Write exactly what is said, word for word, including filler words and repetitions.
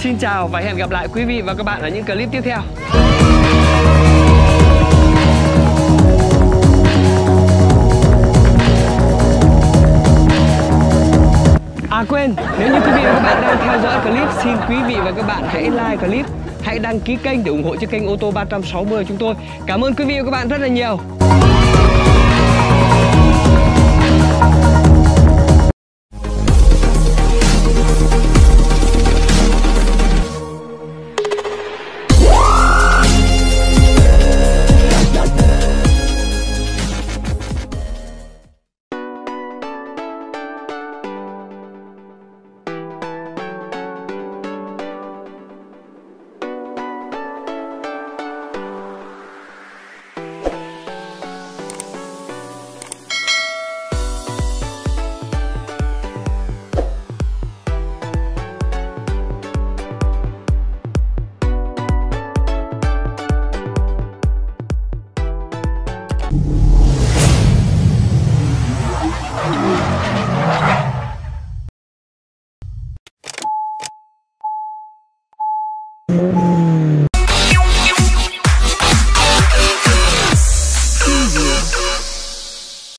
Xin chào và hẹn gặp lại quý vị và các bạn ở những clip tiếp theo. À quên, nếu như quý vị và các bạn đang theo dõi clip, xin quý vị và các bạn hãy like clip, hãy đăng ký kênh để ủng hộ cho kênh ô tô ba trăm sáu mươi chúng tôi. Cảm ơn quý vị và các bạn rất là nhiều.